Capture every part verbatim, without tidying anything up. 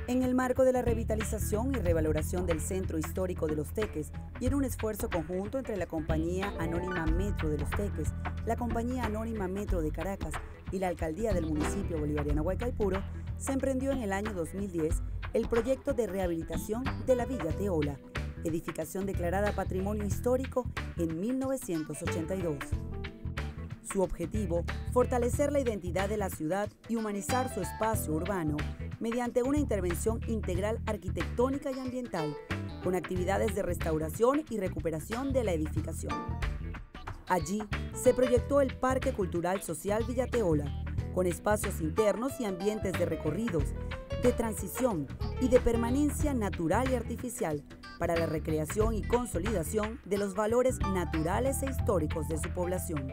En el marco de la revitalización y revaloración del Centro Histórico de Los Teques y en un esfuerzo conjunto entre la Compañía Anónima Metro de Los Teques, la Compañía Anónima Metro de Caracas y la Alcaldía del municipio bolivariano Guaycaipuro, se emprendió en el año dos mil diez el proyecto de rehabilitación de la Villa Teola, edificación declarada Patrimonio Histórico en mil novecientos ochenta y dos. Su objetivo, fortalecer la identidad de la ciudad y humanizar su espacio urbano mediante una intervención integral arquitectónica y ambiental, con actividades de restauración y recuperación de la edificación. Allí se proyectó el Parque Cultural Social Villa Teola, con espacios internos y ambientes de recorridos, de transición y de permanencia natural y artificial para la recreación y consolidación de los valores naturales e históricos de su población.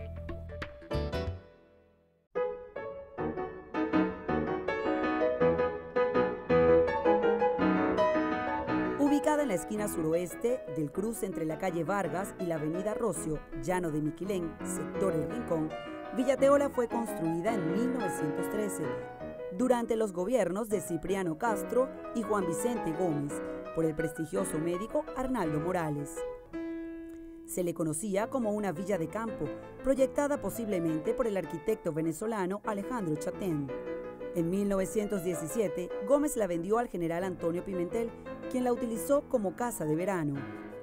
Ubicada en la esquina suroeste del cruce entre la calle Vargas y la avenida Rocio, Llano de Miquilén, sector El Rincón, Villa Teola fue construida en mil novecientos trece, durante los gobiernos de Cipriano Castro y Juan Vicente Gómez, por el prestigioso médico Arnaldo Morales. Se le conocía como una villa de campo, proyectada posiblemente por el arquitecto venezolano Alejandro Chatén. En mil novecientos diecisiete, Gómez la vendió al general Antonio Pimentel, quien la utilizó como casa de verano.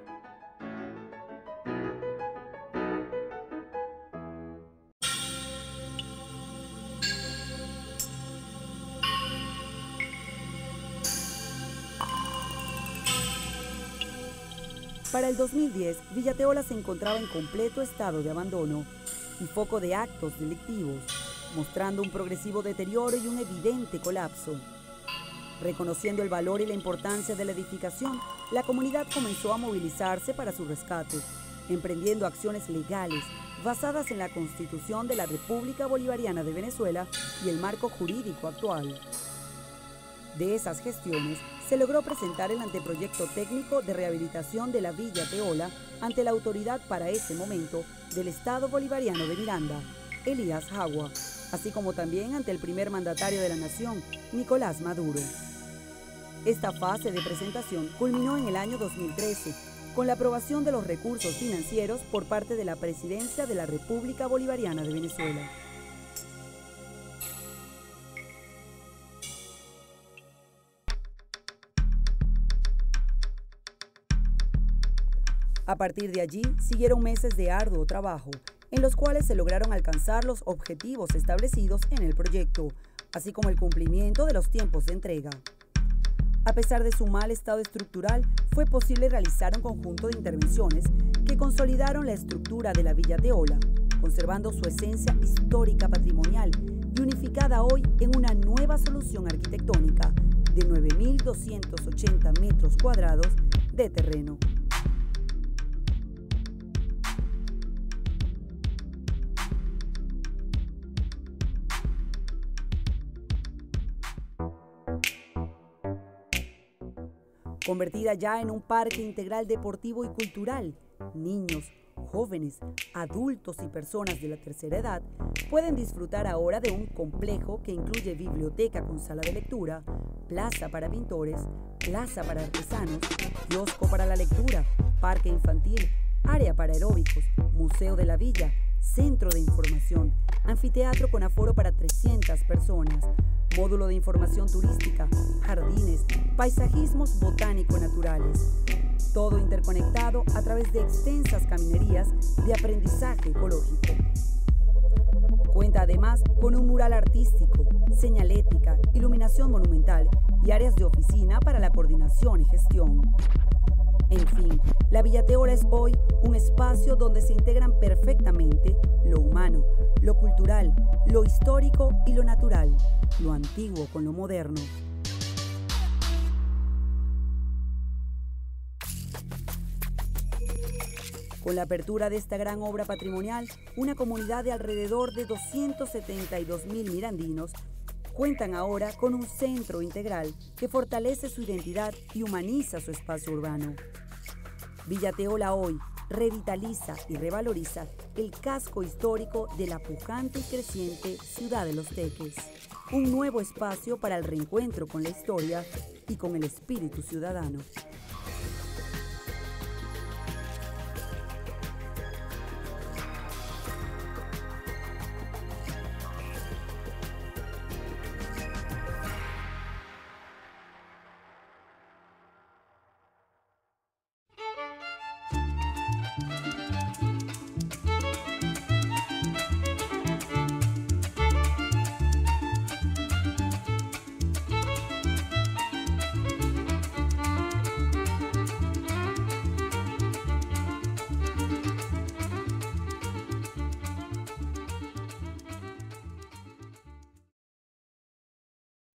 Para el dos mil diez, Villa Teola se encontraba en completo estado de abandono y foco de actos delictivos, mostrando un progresivo deterioro y un evidente colapso. Reconociendo el valor y la importancia de la edificación, la comunidad comenzó a movilizarse para su rescate, emprendiendo acciones legales basadas en la Constitución de la República Bolivariana de Venezuela y el marco jurídico actual. De esas gestiones, se logró presentar el anteproyecto técnico de rehabilitación de la Villa Teola ante la autoridad para ese momento del Estado Bolivariano de Miranda, Elías Jagua, así como también ante el primer mandatario de la nación, Nicolás Maduro. Esta fase de presentación culminó en el año dos mil trece, con la aprobación de los recursos financieros por parte de la Presidencia de la República Bolivariana de Venezuela. A partir de allí, siguieron meses de arduo trabajo, en los cuales se lograron alcanzar los objetivos establecidos en el proyecto, así como el cumplimiento de los tiempos de entrega. A pesar de su mal estado estructural, fue posible realizar un conjunto de intervenciones que consolidaron la estructura de la Villa Teola, conservando su esencia histórica patrimonial y unificada hoy en una nueva solución arquitectónica de nueve mil doscientos ochenta metros cuadrados de terreno. Convertida ya en un parque integral deportivo y cultural, niños, jóvenes, adultos y personas de la tercera edad pueden disfrutar ahora de un complejo que incluye biblioteca con sala de lectura, plaza para pintores, plaza para artesanos, kiosco para la lectura, parque infantil, área para aeróbicos, museo de la villa, centro de información, anfiteatro con aforo para trescientas personas, módulo de información turística, jardines, paisajismos botánico-naturales. Todo interconectado a través de extensas caminerías de aprendizaje ecológico. Cuenta además con un mural artístico, señalética, iluminación monumental y áreas de oficina para la coordinación y gestión. En fin, la Villa Teola es hoy un espacio donde se integran perfectamente lo humano, lo cultural, lo histórico y lo natural, lo antiguo con lo moderno. Con la apertura de esta gran obra patrimonial, una comunidad de alrededor de doscientos setenta y dos mil mirandinos cuentan ahora con un centro integral que fortalece su identidad y humaniza su espacio urbano. Villa Teola hoy, revitaliza y revaloriza el casco histórico de la pujante y creciente Ciudad de los Teques. Un nuevo espacio para el reencuentro con la historia y con el espíritu ciudadano.